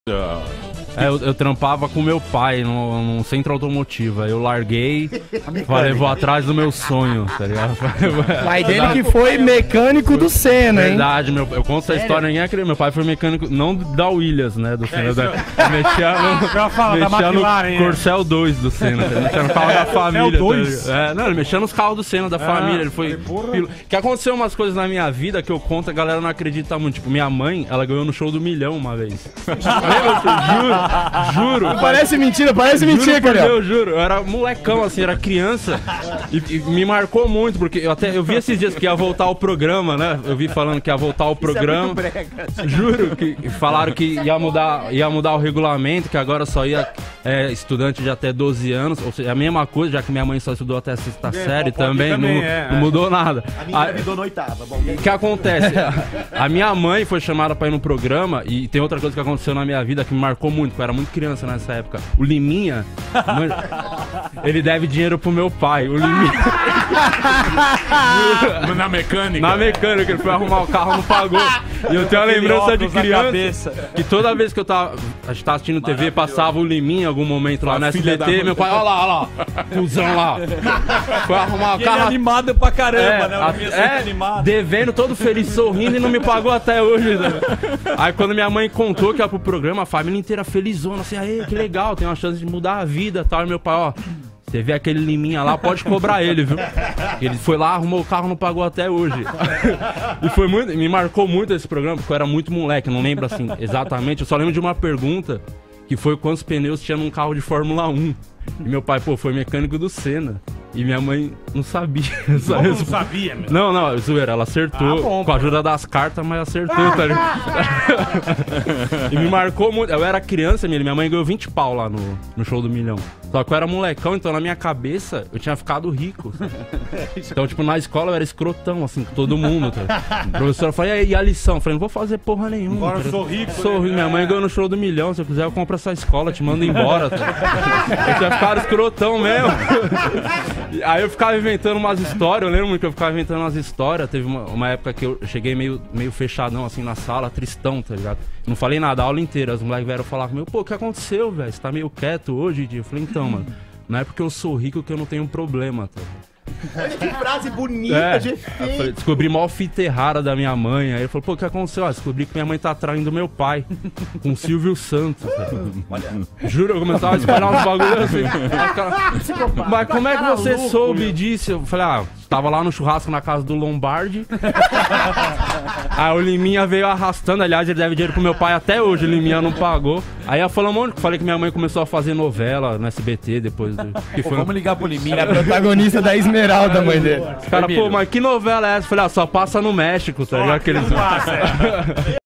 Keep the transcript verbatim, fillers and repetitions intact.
É, eu, eu trampava com meu pai num, num centro automotivo. Aí eu larguei, falei, vou atrás do meu sonho, tá ligado? O pai dele que foi mecânico do Senna, hein? Verdade, meu, eu conto essa história, ninguém acredita. Meu pai foi mecânico, não da Williams, né, do Senna. Da, mexia no, mexia no Corcel dois do Senna, tá, mexia no carro da família. Tá, é, não, ele mexia nos carros do Senna, da ah, família. Ele foi. Pilo... Que aconteceu umas coisas na minha vida que eu conto, a galera não acredita muito. Tipo, minha mãe, ela ganhou no show do Milhão uma vez. Juro. Juro. Parece mentira, parece juro mentira, cara. Eu juro, eu era molecão, assim, era criança. E, e me marcou muito, porque eu até eu vi esses dias que ia voltar o programa, né? Eu vi falando que ia voltar o programa. Isso é muito brega. Juro, que falaram que ia mudar, ia mudar o regulamento, que agora só ia é, estudante de até doze anos. Ou seja, a mesma coisa, já que minha mãe só estudou até a sexta é, série também, também não, é, não é. mudou nada. A minha engravidou na oitava. O que acontece? A minha mãe foi chamada pra ir no programa, e tem outra coisa que aconteceu na minha vida que me marcou muito, porque eu era muito criança nessa época. O Liminha, ele deve dinheiro pro meu pai. O Liminha. Na mecânica? Na mecânica, ele foi arrumar o carro, não pagou. E eu tenho uma lembrança de criança que toda vez que eu tava, a gente tava assistindo T V, passava o Liminha em algum momento lá no S B T, meu pai, olha lá, olha lá, cuzão lá. Foi arrumar o carro. Ele é animado pra caramba, é, né? A, é, animado. Devendo, todo feliz, sorrindo e não me pagou até hoje. Né? Aí quando minha mãe contou que ia pro programa, a família inteira felizona, assim, aí, que legal, tem uma chance de mudar a vida e tal. E meu pai, ó, você vê aquele Liminha lá, pode cobrar ele, viu? Ele foi lá, arrumou o carro, não pagou até hoje. E foi muito, me marcou muito esse programa, porque eu era muito moleque, não lembro assim exatamente. Eu só lembro de uma pergunta, que foi quantos pneus tinha num carro de Fórmula um. E meu pai, pô, foi mecânico do Senna. E minha mãe não sabia. Como não sabia, meu? Não, não, zoeira, ela acertou. Ah, bom, com a ajuda das cartas, mas acertou, tá ligado? E me marcou muito. Eu era criança, minha mãe ganhou vinte pau lá no, no show do Milhão. Só que eu era molecão, então na minha cabeça eu tinha ficado rico. Então, tipo, na escola eu era escrotão, assim, com todo mundo. Tá? A professora falou, e a lição? Eu falei, não vou fazer porra nenhuma. Agora eu sou rico. Sou rico, minha mãe ganhou no show do Milhão. Se eu quiser, eu compro essa escola, te mando embora. Tá? Eu tinha ficado escrotão mesmo. Aí eu ficava inventando umas histórias, eu lembro muito que eu ficava inventando umas histórias. Teve uma, uma época que eu cheguei meio, meio fechadão assim na sala, tristão, tá ligado? Não falei nada a aula inteira, os moleques vieram falar comigo, pô, o que aconteceu, velho? Você tá meio quieto hoje? Eu falei, então, mano, não é porque eu sou rico que eu não tenho problema, tá? Olha que frase bonita, é, de efeito. Eu falei, descobri mó fita errada da minha mãe. Aí ele falou, pô, o que aconteceu? Ah, descobri que minha mãe tá traindo meu pai com o Silvio Santos. Olha. Juro, eu começava a espalhar uns bagulhos assim. Cara, mas como é que você soube disso? Eu falei, ah, tava lá no churrasco na casa do Lombardi. Aí o Liminha veio arrastando. Aliás, ele deve dinheiro pro meu pai até hoje. O Liminha não pagou. Aí eu falei um monte, falei que minha mãe começou a fazer novela no S B T depois. Do, que pô, foi vamos ligar pro Liminha. Era protagonista da Esmeralda, mãe dele. Cara, pô, mas que novela é essa? Eu falei, ah, só passa no México, tá ligado? Aqueles...